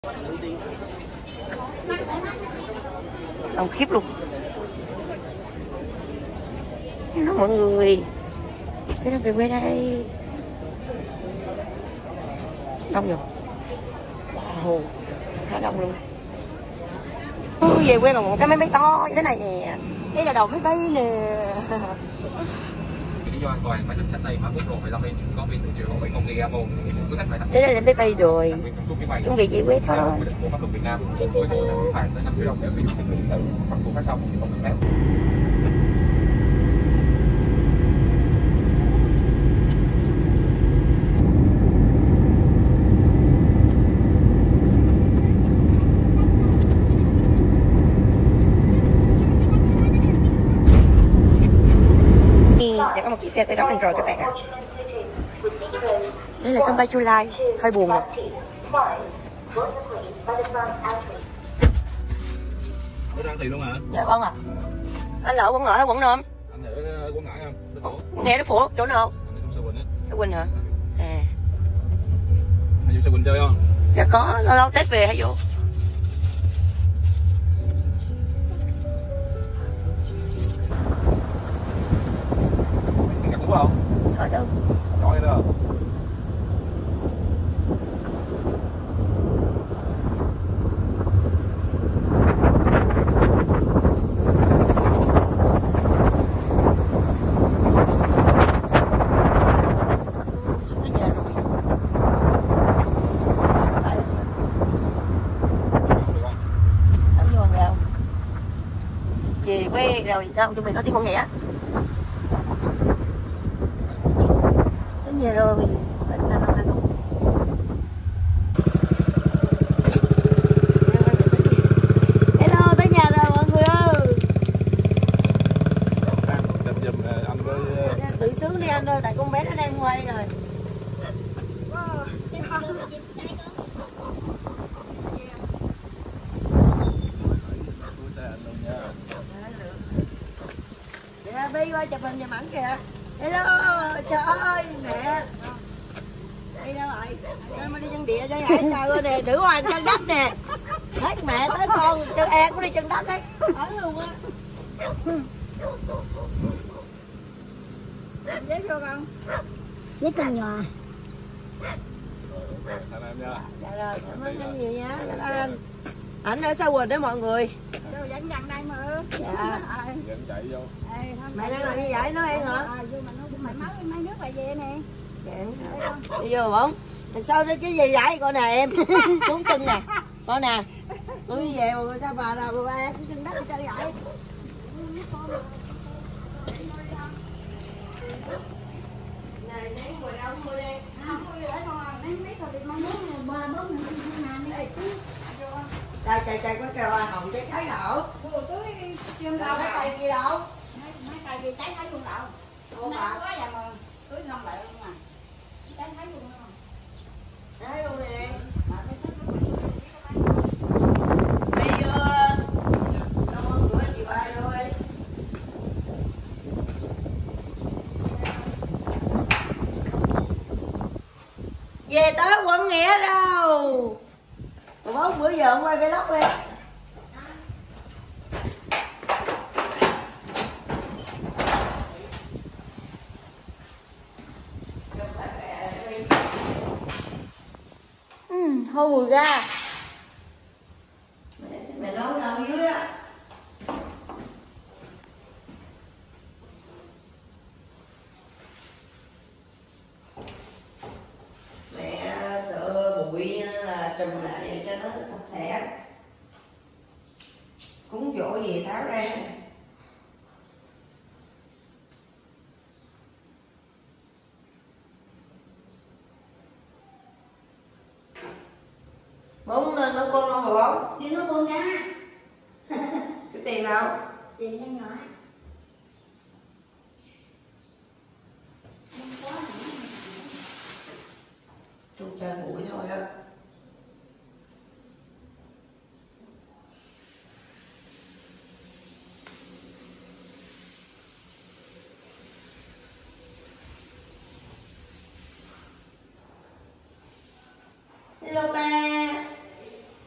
Đông khiếp luôn. Hello mọi người, thế là về quê đây. Đông rồi. Wow, khá đông luôn. Về quê bằng một cái máy bay to như thế này nè. Đây là đầu máy bay nè. Lý do an toàn phải thích khách này mã quốc lộ 15 bên có viên từ trường bên công ty Gamo với khách phải đây là máy bay rồi. Chuẩn bị về quê thôi. Quy định của pháp luật Việt Nam với tội vi phạm tới 5 triệu đồng nếu vi phạm thiết bị điện tử hoặc thu phát xong thì không được phép. Đã có một chiếc xe tới đón mình rồi các bạn ạ. Đây là sân bay Chu Lai, hơi buồn rồi. Có ra tiền luôn hả? Dạ vâng ạ. Anh ở Quận Ngãi hay Quận Nam? Anh ở Quận Ngãi không? Nghe Đức Phổ, chỗ nào? Sao Quỳnh á. Sao Quỳnh hả? À. Hay vô Sao Quỳnh chơi không? Dạ có, lâu lâu Tết về hay vô. Đúng không? Ở đâu? Nói đó. Về quê rồi sao tụi mình nói tiếng con Nghĩa. Tới nhà rồi mình hello, tới nhà rồi mọi người ơi. Anh với Tự sướng đi anh ơi, tại con bé nó đang quay rồi. Bi qua chụp hình giùm ảnh kìa. Hello, trời ơi mẹ. Đi đâu rồi? Nó đi chân địa cho vậy. Trời ơi nè, nữ hoàng chân đất nè. Hết mẹ tới con chân e cũng đi chân đất ấy. Ở luôn á. Dép vô con. Với con nhòa. Dạ rồi, cảm ơn anh nhiều nha. Cảm ơn anh. Ảnh ở Sao Quỳnh đó mọi người. Đâu dẫn dần đây mà. Dạ. dẫn chạy vô. Mẹ đang làm như vậy nói em hả? Mày mấy nước lại về nè. Đi vô không? Sao cái gì vậy con nè em? Xuống chân nè. Con nè. Tôi về mà sao bà nào bà em chân đất sao vậy? Này nấy ngồi đâu mưa đi. Không có gì để con mấy mấy thôi đi mang nước 3-4 ngàn đi. Trời có kêu hoa hồng trái thấy đâu? Đâu cái cây kia đâu? Mấy cây kia trái thấy luôn đâu. Nó quá vậy mà cưới ngon lại luôn mà. Trái thấy luôn không? Thấy luôn nè. Về tới Quận Nghĩa đâu. Mà 4 bữa giờ không quay vlog đi. Thôi mùi ra. Mẹ nấu đâu dưới á. Mẹ sợ bụi là trùm lại cho nó sạch sẽ. Cúng dỗ gì tháo ra. Muốn nên nấu con không hả bố? Đi nó con ra. Cái tiền đâu? Tiền cho nhỏ. Tôi chơi bụi thôi á. Hello ba.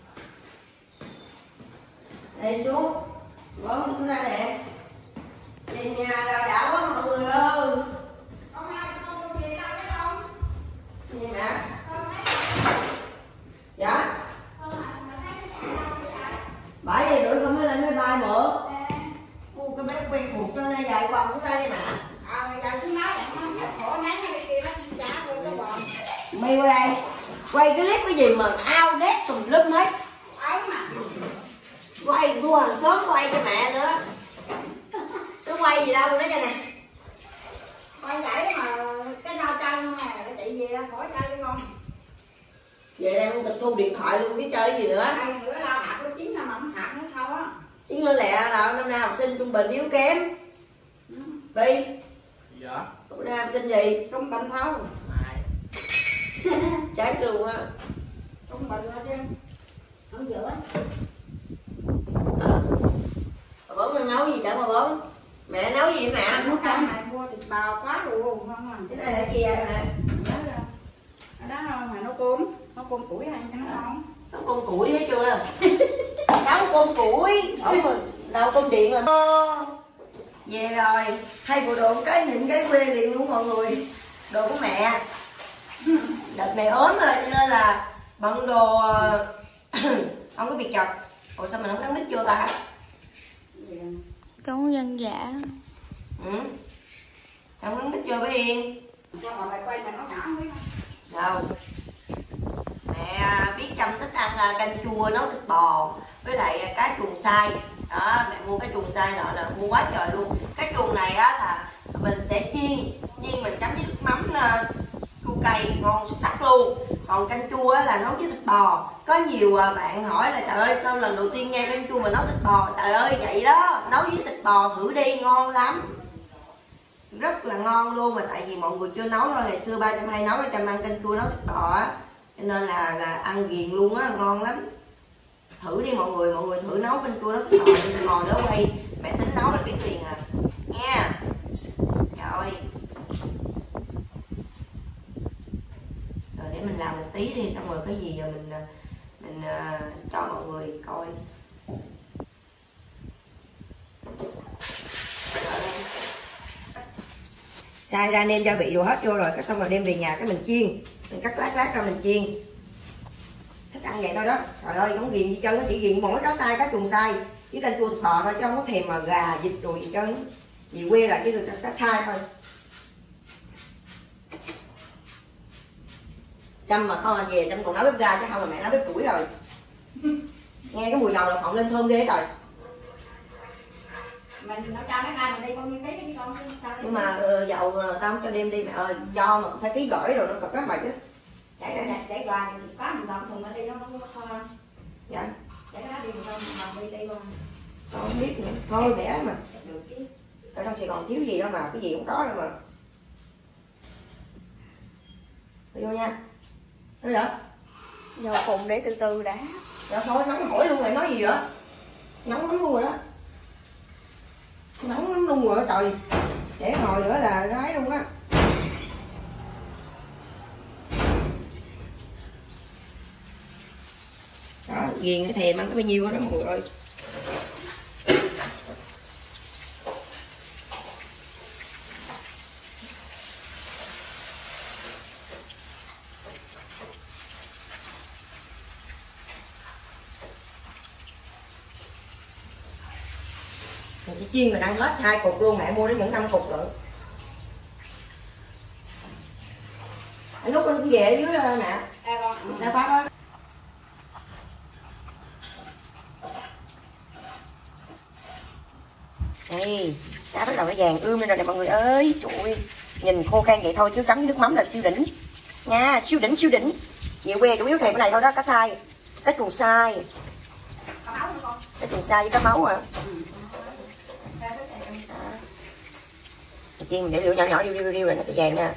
Đây xuống. Bố đi xuống đây nè. Về nhà là đã quá mọi người ơi. Con hai con về đâu đấy không? Gì mẹ? Con thấy Dạ. con thấy cái nhà đâu vậy? Bởi vì rưỡi con mới lên máy bay mượn. Cái bé quen thuộc cho nên dài quần xuống đây nè. Giờ cứ nói là không khổ nắng hay kia nó chả quên cái bòn. Mày qua đây. Quay cái clip cái gì mà ao đét tùm lum hết. Ấy mà. Quay đua hàng xóm quay cho mẹ nữa. Nó quay gì đâu nữa cho nè. Quay vậy mà cái rau chân mà cái chị về khỏi chơi đi con. Về đây không tịch thu điện thoại luôn, cái chơi cái gì nữa. Ai nữa lao hạt nó chín mà không hạt nữa thôi á. Chiến lên lẹ nào năm nay học sinh trung bình yếu kém. Vì Dạ. năm nay học sinh gì? Trung bình thôi. Trái trường á. Trung bình thôi chứ. Không giữa. Bà Bốn đang nấu gì chẳng bà Bốn? Mẹ nấu gì mẹ? Nấu canh mà mua thịt bò quá luôn không à. Cái này là gì vậy nè? Ở đó mà nấu cơm củi ăn cho nó ngon. Nấu cơm củi thấy chưa? Nấu cơm củi. Nấu cơm điện rồi. Về rồi. Thay bộ đồ cái nhìn cái quê liền luôn mọi người. Đồ của mẹ. Đợt này ốm rồi cho nên là bận đồ không có bị chật. Ủa sao mình không gắn mic chưa ta? Con dân dạ. Ừ. Không gắn mic chưa bé Yên? Cho mà mày quay mà nó nhỏ biết không? Đâu. Mẹ biết Trâm thích ăn canh chua nấu thịt bò với lại cá chuồng xay. Đó, mẹ mua cái chuồng xay nọ là mua quá trời luôn. Cái chuồng này á là mình sẽ chiên, mình chấm với nước mắm chua cay ngon xuất sắc luôn. Còn canh chua á là nấu với thịt bò. Có nhiều bạn hỏi là trời ơi sao lần đầu tiên nghe canh chua mà nấu thịt bò. Trời ơi vậy đó, nấu với thịt bò thử đi, ngon lắm. Rất là ngon luôn, mà tại vì mọi người chưa nấu thôi. Ngày xưa ba Trâm hay nấu, Trâm ăn canh chua nấu thịt bò á, cho nên là ăn ghiền luôn á, ngon lắm. Thử đi mọi người thử nấu canh chua nấu thịt bò đỡ quay. Mẹ tính nấu là biết liền à nha. Trời, rồi để mình làm một tí đi, xong rồi cái gì giờ mình cho mọi người coi. Xay ra nêm gia vị đồ hết vô rồi, cái xong rồi đem về nhà cái mình chiên, mình cắt lát ra mình chiên. Thích ăn vậy thôi đó. Trời ơi không ghiền gì trơn, nó chỉ ghiền mỗi cá xay, cá chuồng xay với canh chua thịt bò thôi, chứ không có thèm mà gà vịt rồi gì trơn. Vì quê là chỉ cá xay thôi. Trâm mà không về Trâm còn nấu bếp ga chứ không là mẹ nấu bếp củi rồi. Nghe cái mùi dầu là phọn lên thơm ghê trời. Mình nó cho mấy ai mình đi con như thế đi con. Nhưng mà dầu tao không cho đem đi mẹ ơi, do mà phải ký gửi rồi nó cực lắm bà chứ. Chạy gà thì có mình còn thùng nó đi nó không có thôi. Dạ. Chạy đó đi mình đi luôn. Con không biết nữa, thôi để mà. Được chứ. Ở trong Sài Gòn thiếu gì đâu mà, cái gì cũng có đâu mà. Vô nha. Thôi vậy? Dầu cùng để từ từ đã. Dạ thôi nóng hổi luôn rồi, nói gì vậy? Nóng lắm luôn rồi đó. Nóng lắm luôn rồi trời. Để hồi nữa là gái luôn á. Đó, ghiền cái thèm ăn có bao nhiêu đó mọi người ơi. Mình chỉ chiên mình ăn hết 2 cục luôn, mẹ mua đến những 5 cục lận. Anh Út anh cũng về ở dưới nè. Mình sẽ phát đó. Đây, cá bắt đầu nó vàng ươm lên rồi nè mọi người ơi. Trời ơi, nhìn khô khan vậy thôi chứ chấm với nước mắm là siêu đỉnh nha, siêu đỉnh. Về quê chủ yếu thèm cái này thôi đó, cá xay, cá chuồng xay, cá chuồng xay với cá máu à. Chiên mình để lửa nhỏ riu rồi nó sẽ vàng nha.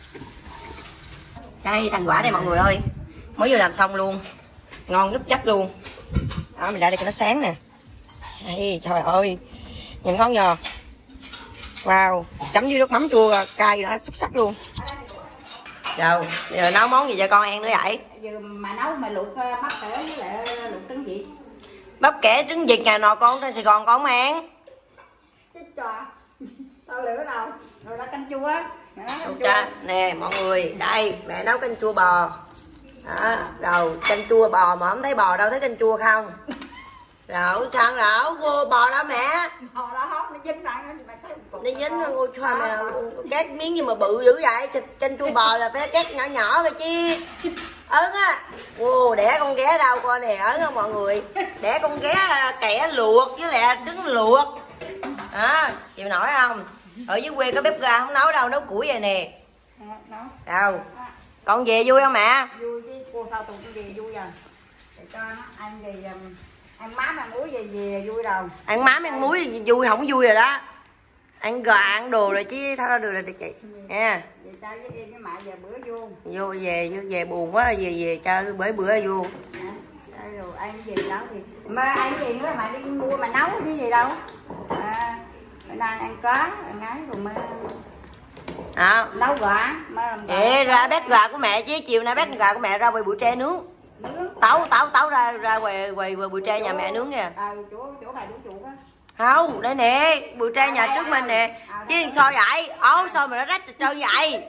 Đây thành quả đây mọi người ơi, mới vừa làm xong luôn, ngon ngất chất luôn. Đó mình ra đây cho nó sáng nè. Đây trời ơi, nhìn ngon nhờ. Wow, chấm với nước mắm chua cay đã xuất sắc luôn. Rồi, giờ nấu món gì cho con ăn nữa vậy? Giờ mà nấu mà luộc mắc cỡ với lại luộc trứng vịt. Bắp kẻ trứng vịt ngày nọ con trên Sài Gòn con không ăn. Chết cho. Tao lửa đâu. Rồi đó canh chua á. Nè mọi người, đây mẹ nấu canh chua bò. Đó, rồi canh chua bò mà không thấy bò đâu, thấy canh chua không? Rau sao rau vô bò đó mẹ. Bò đó nó dính lại mày thấy Nó dính nó cho mẹ cắt miếng gì mà bự dữ vậy? Canh chua bò là phải cắt nhỏ nhỏ thôi chứ. Ớn á. Wow, đẻ con ghé đâu coi nè, ớn không mọi người. Đẻ con ghé kẻ luộc với lại trứng luộc. Đó, chịu nổi không? Ở dưới quê có bếp ga không nấu đâu, nấu củi vậy nè. Đâu. Con về vui không mẹ? Vui chứ, cô sao tụi con về vui rồi. Để cho nó ăn gì ăn má ăn muối về vui đâu. Ăn má ăn muối vui không vui rồi đó. Ăn gà ăn đồ rồi chứ thôi được rồi chị. Nha. Về chơi với em với mẹ giờ bữa vô. Vô về buồn quá về chơi bữa vô. Đây rồi ăn gì đó thì mà ăn gì nữa mà đi mua mà nấu cái gì đâu. Bữa nay ăn cá, ăn ấy rồi mà nấu gà mà làm gà. Ra bếp gà của mẹ chứ chiều nay bếp gà của mẹ ra ngoài bụi tre nướng. Tấu ra ngoài bụi tre nhà mẹ nướng kìa. Chỗ này đúng chuột á. Không, đây nè, bụi tre nhà trước mình nè. Chứ sao vậy? Sao mà nó rách trơn vậy?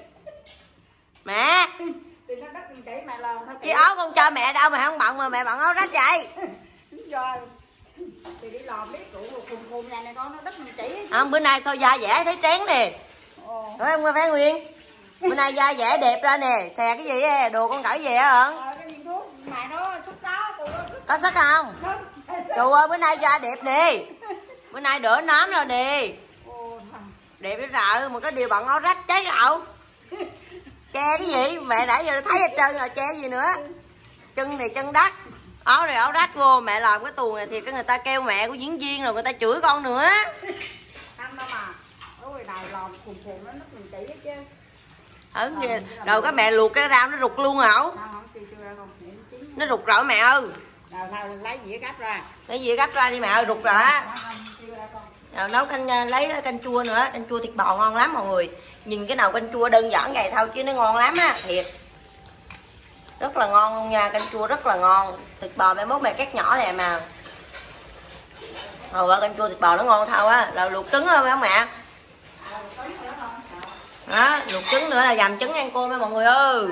Mẹ. Thì nó đất chỉ mẹ làm thôi. Chứ áo không cho mẹ đâu mà không bận mà mẹ bận áo rách vậy. Rồi. Thì đi làm biết cụ khùng nhà này con nó đất mình chỉ. Bữa nay sao da dẻ thấy tráng nè. Phải không Phan Nguyên? Bữa nay da dẻ đẹp ra nè, xè cái gì á, đồ con cởi về hả? Cái viên thuốc mà nó xúc đó, có sắc không? Trời ơi bữa nay da đẹp nè. Bữa nay đỡ nám rồi nè. Đẹp cái rợ mà cái điều bận áo rách cháy rậu. Che cái gì? Mẹ nãy giờ thấy hết trơn rồi che gì nữa. Chân này chân đất. Áo này áo rách vô mẹ làm cái tuồng này thì cái người ta kêu mẹ của diễn viên rồi người ta chửi con nữa. Ăn đâu mà. Ôi đài làm khùng nó nước mình chỉ hết chứ. Rồi cái mẹ luộc cái rau nó rụt luôn hả? Nó rụt rồi mẹ ơi. Rồi thôi lấy dĩa gắp ra. Lấy dĩa gắp ra đi mẹ ơi, rụt rồi á. Rồi nấu canh lấy canh chua nữa, canh chua thịt bò ngon lắm mọi người. Nhìn cái nào canh chua đơn giản vậy thôi chứ nó ngon lắm á, thiệt. Rất là ngon luôn nha, canh chua rất là ngon. Thịt bò mẹ mốt mẹ cắt nhỏ này mà. Rồi canh chua thịt bò nó ngon thôi á, rồi luộc trứng không mẹ? Đó, luộc trứng nữa là dằm trứng ăn cơm nha mọi người ơi.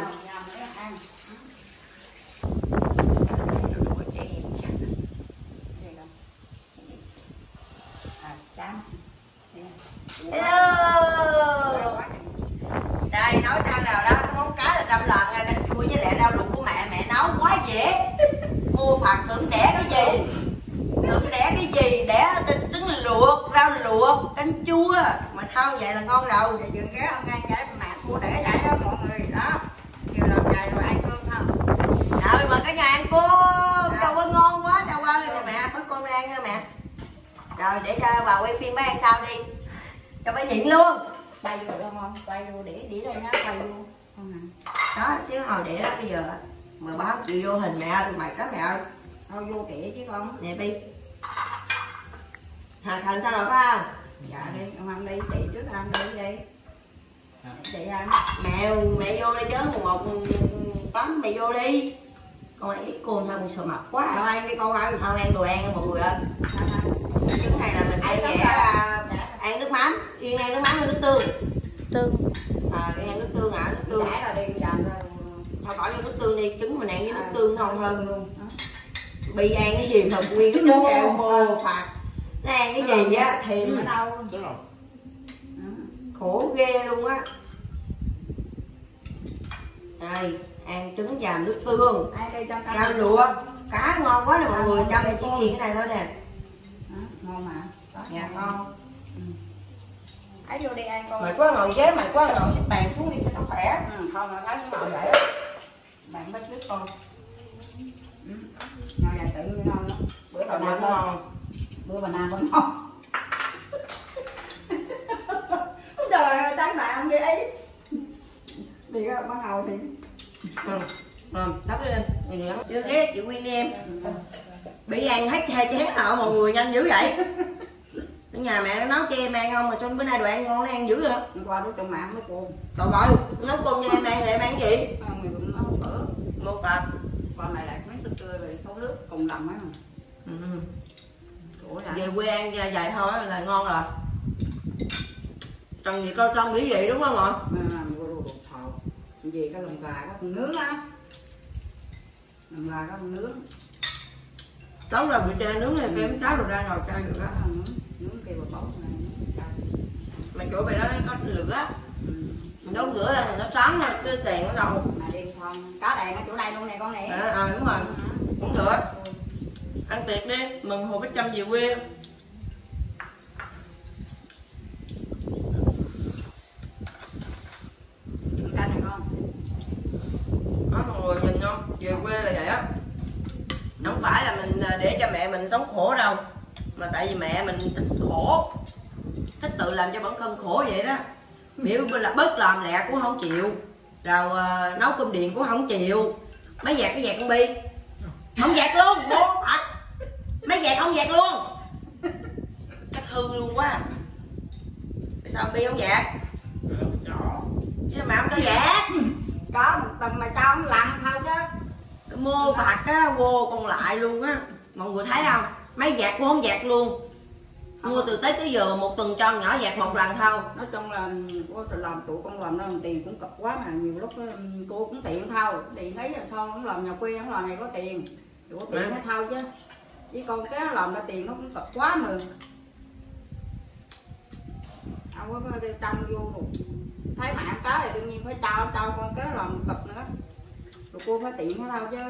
Hello. Đây nói sang nào đó cái món cá là 100 lần nha, canh chua với lại rau luộc của mẹ nấu quá dễ. Mua phạt tưởng đẻ cái gì? Tưởng đẻ cái gì? Đẻ trứng luộc, rau luộc, canh chua mà thao vậy là ngon đâu. Thì dừng ghé hôm nay vậy mẹ mua để vậy đó mọi người đó. Nhiều lần ngày rồi ăn cơm không? Trời mà cả nhà ăn cơm, Châu ơi ngon quá Châu ơi. Nè mẹ, bắt con ra ăn nha mẹ. Rồi để cho bà quay phim mấy ăn sau đi. Cho bà nhịn luôn. Bay vô đâu ngon, bay vô để đây nhá, bay vô. Đó, xíu hồi để đó bây giờ. Mà bà không chịu vô hình mẹ ơi, mày có mẹ ơi. Thôi vô kệ chứ con. Nè Bi. Thành sao rồi phải không? Dạ đi, ông ăn đi, chị trước ăn đi đi. Chị ăn. Mẹ vô đây chứ, 1/8 mẹ vô đi. Con ấy cô sao con sợ mập quá. Thôi ăn đi con ơi. Không ăn đồ ăn mọi người ơi. Trứng này là mình ăn ghẻ ra ăn nước mắm. Yên ăn nước mắm hay nước tương? Tương. Yên ăn nước tương hả? Nước tương. Rồi đi dành rồi. Thôi bỏ vô nước tương đi, trứng mình ăn với nước tương ngon hơn luôn. Bi ăn cái gì mà nguyên cái trứng kẹo mồ phạt. Nó ăn cái gì á? Thịm ở đâu? Khổ ghê luôn á. Đây, ăn trứng dàm nước tương. Ăn đi cho cá. Rau luộc, cá ngon quá nè mọi người, trong này chỉ nghiền cái này thôi nè. Ngon mà. Dạ ngon. Ấy vô đi ăn con. Mày quá ngồi ghế, mày quá ngồi xếp bàn xuống đi cho nó khỏe. Không là thấy ngồi vậy đó. Bạn bắt trước con. Ngon là tự nhiên ngon lắm. Bữa bà Nào ngon. Bữa bà nào còn ngon. Trời ơi, tán bạn không vậy ấy. Đi đó, bắt đầu thì. Tắt lên. Chưa ghét chị Nguyên đi em. Bị ăn hết 2 chén hả mọi người, nhanh dữ vậy. Ở nhà mẹ nó nấu cho em ăn không mà sao bữa nay đồ ăn ngon nó ăn dữ vậy? Hôm qua đứa trong mạng nó cồn. Trời ơi, nấu cơm cho em ăn rồi em ăn gì? Mình cũng nấu phở. Một tập. Qua mày lại mấy thức tươi rồi nấu nước cùng lòng á. Về quê ăn dài thôi là ngon rồi. Cần gì coi xong nghĩ vậy đúng không ạ? Gì cái lòng gà có con nướng á, lòng gà có con nướng. Tối rồi bị cha nướng này kem 6 rồi ra ngồi cay được đó. Nướng kêu bột bóng này. Mà chỗ mày đó có lửa. Nấu rửa ra thì nó sáng nha, cái tiền ở đâu. Mà đi không, có đèn ở chỗ này luôn nè con nè. Đúng rồi. Cũng được. Ăn tiệc đi, mừng Hồ Bích Trâm về quê. Canh này con. Đó mọi người nhìn không? Về quê là vậy á. Không phải là mình để cho mẹ mình sống khổ đâu. Mà tại vì mẹ mình thích khổ. Thích tự làm cho bản thân khổ vậy đó. Biểu là bớt làm lẹ cũng không chịu. Rồi nấu cơm điện cũng không chịu. Mấy dạt cái dạt con Bi. Không dạt luôn, bố thật. Mấy dạt không dạt luôn. Chắc hư luôn quá. Sao Bi không dạt? Chứ mà không có dạt. Có một tuần mà cho ông lặn thôi chứ. Mô phạt á, vô còn lại luôn á. Mọi người thấy không? Mấy dạt cũng không dạt luôn. Mua từ Tết tới giờ một tuần cho nhỏ dạt một lần thôi. Nói chung là cô làm tụi con làm nó tiền cũng cực quá mà nhiều lúc cô cũng tiện thôi. Tiền thấy là thôi không làm nhà quê không làm này có tiền. Đủ tiền hết thôi chứ. Chứ con cái làm ra tiền nó cũng cực quá mà. Ông có trông vô rồi. Thấy mẹ ăn cá thì đương nhiên phải trao con cái làm cực nữa. Rồi cô phải tiện hết thôi chứ.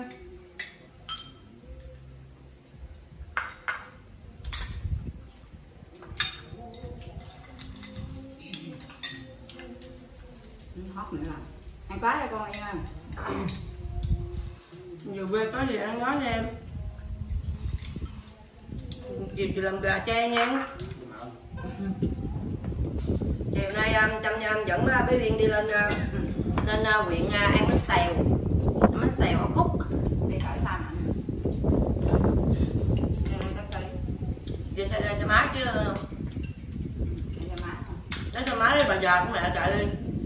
Hót nữa rồi. Ăn cá đây con em ơi. Nhiều quê có gì ăn nói nha em. Chị làm gà chan nha. Chiều nay Trâm dẫn bé Viên đi lên huyện ăn bánh xèo. Bánh xèo ở Phúc. Đi khỏi làm hả? Đi xe máy chứ. Lấy xe máy đi bà già cũng mẹ chạy đi.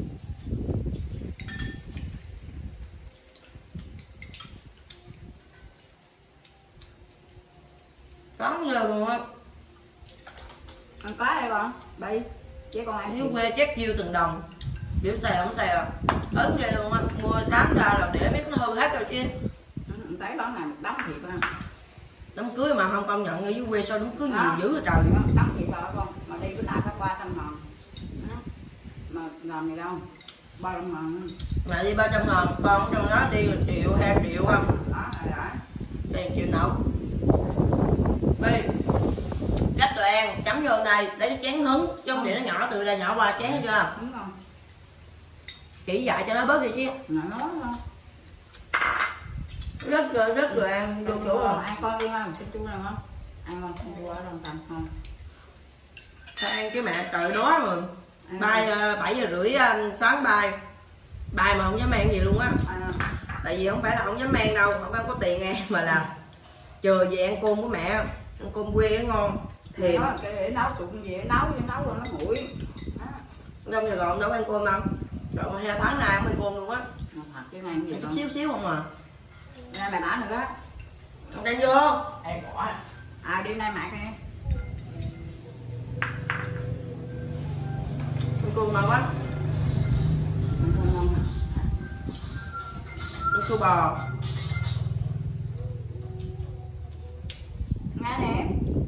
Sáng giờ luôn á. Ăn cá đây con. Đi. Chứ con ăn Dưới quê chết chiêu từng đồng. Biểu xèo không xèo. Ớn ghê luôn á. Mua sắm ra là để biết nó hư hết rồi chứ. Thấy đó là một đám thịt á. Đám cưới mà không công nhận ở dưới quê sao đám cưới nhiều dữ rồi trời. Đám thịt rồi con. Mà đi bữa nào phải qua Sông Hòn. Mà làm gì đâu. 300 ngàn. Mà đi 300 ngàn, con trong đó đi 1 triệu, 2 triệu không? Đó, rồi. Đây 1 triệu nấu. Bi cắt tụi em chấm vô đây lấy chén hứng chứ không để nó nhỏ từ đây nhỏ qua chén chưa? Đúng không? Chỉ dạy cho nó bớt đi chứ. Nó không? Rất rồi ăn vô chỗ rồi. Ăn con đi không? Cái chua nào không? Ăn không? Chua ở đồng tầm không? Sao ăn cái mẹ trời đó rồi. Bay 7 giờ rưỡi sáng bay mà không dám ăn gì luôn á. Tại vì không phải là không dám ăn đâu, không phải có tiền nghe mà là chờ về ăn cơm của mẹ, ăn cơm quê nó ngon thèm. Để nấu tụi gì nấu rồi nó nguội. Trong Sài Gòn đâu ăn cơm đâu, rồi 2 tháng nay không ăn cơm luôn á. Thật chứ này gì chút xíu không à. Ra mẹ bả nữa á. Không đang vô. Đêm nay mẹ nghe. Ăn cơm ngon quá. Ăn cơm bò. Nghe nè.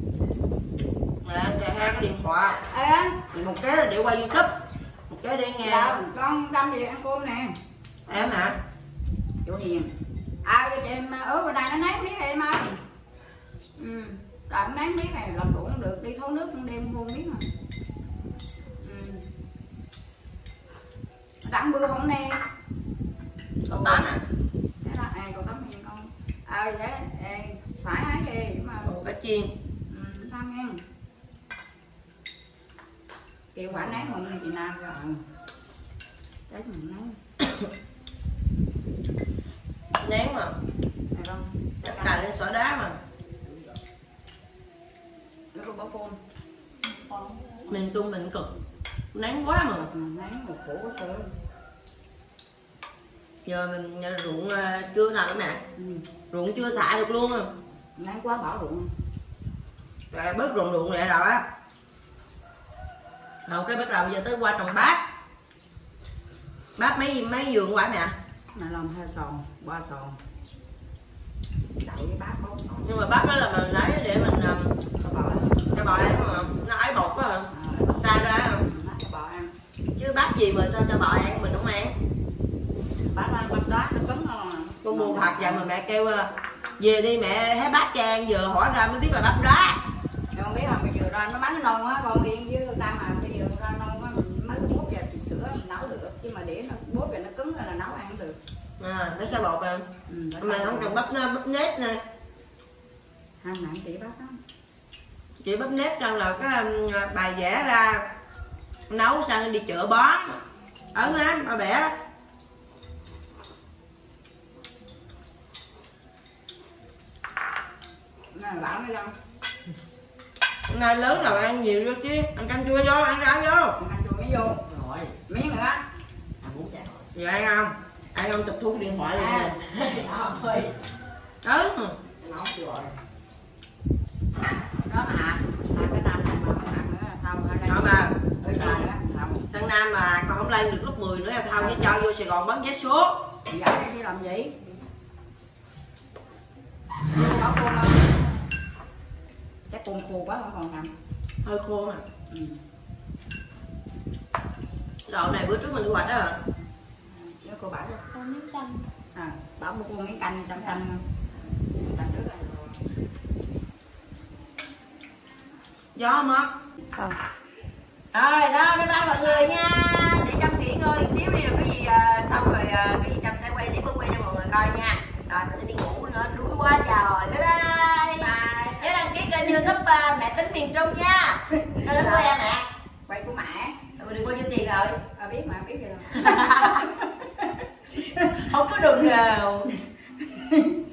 Nè, hai cái điện thoại. Một cái là để quay YouTube, một cái để nghe. Dạ, con Trâm về ăn cơm nè. Em hả? Chỗ Hiền. Cho em ở bên đây nó ném biết em ơi. Rồi nó ném biết này làm đủ không được, đi thấu nước con đêm vô biết mà. Đặng bưa không nè. Cậu Tám à? Thế là cậu Tám Hiền con. Phải hái gì mà. Cá chiên. Sao nghe. Kêu quả ném không này chị Nam rồi. Đấy mình ném. Nén mà. Này không? Chắc cài lên xỏ đá mà. Nó có bỏ phôn. Mình tung mình cực. Nắng quá mà. Ném một khổ có sơ. Giờ mình ruộng chưa nào nữa mẹ. Ruộng chưa xạ được luôn. nắng quá bỏ ruộng. Rồi bớt ruộng lại rồi á. Rồi cái bắt đầu giờ tới qua trồng bát. Bát mấy vườn quả mẹ? Mà làm 2 sòn, 3 sòn. Đậu với bát 4 sòn. Nhưng mà bát đó là mình lấy để mình cho bò ăn mà nó ái bột đó hả? Sao ra hả? Cho bò ăn. Chứ bát gì mà sao cho bò ăn mình không ăn? Bát ăn bát đá nó cứng không à. Con mua thật vậy mà mẹ kêu về đi mẹ thấy bát cho ăn, vừa hỏi ra mới biết là bát đá. Con biết không, bây giờ ra nó bán non á, con Yên với Tam mà bây giờ ra non á, mới bốt và sữa mình nấu được, chứ mà để nó bốt và nó cứng là nấu ăn được. À, nó sẽ bột à. Mà không cần bắp nếp nè. Hai nãy chị bắp đó. Chị bắp nếp cho là cái bài vẽ ra nấu sang đi chợ bó ớn lắm bà bẻ đó. Nó là bảo mới đâu. Hôm nay lớn rồi ăn nhiều vô chứ, ăn canh chua vô, ăn rau vô. Ăn chua mới vô. Rồi, Miếng nữa á. giờ ăn không? Ăn không chụp thu điện thoại liền nè. Thôi. Ớn. Nấu rồi. Đó mà, cái nam này mà không ăn nữa là không ở đây. Không à. Không. Thằng Nam mà còn không lên được lớp 10 nữa là thao với cho vô Sài Gòn bán vé số. Dạ đi làm gì? Có khô không? Chắc con khô quá không còn làm. Hơi khô nè. Đậu này bữa trước mình thu hoạch đó hả? Nó cô bảo cho. Con miếng canh. À, bảo một con miếng canh trong canh trước này. Gió mất. Rồi đó, bye bye mọi người nha. Để Trâm nghỉ ngơi xíu đi, rồi cái gì xong rồi cái gì Trâm sẽ quay clip quay cho mọi người coi nha. Rồi mình sẽ đi ngủ nữa, đuối quá trời. Bye bye. Bye. Nhớ đăng ký kênh YouTube Mẹ Tính Miền Trung nha. Tao đến quay mẹ. Quay của mẹ. Rồi đừng quay cho tiền rồi. Biết mà, biết rồi. Không có đường nào.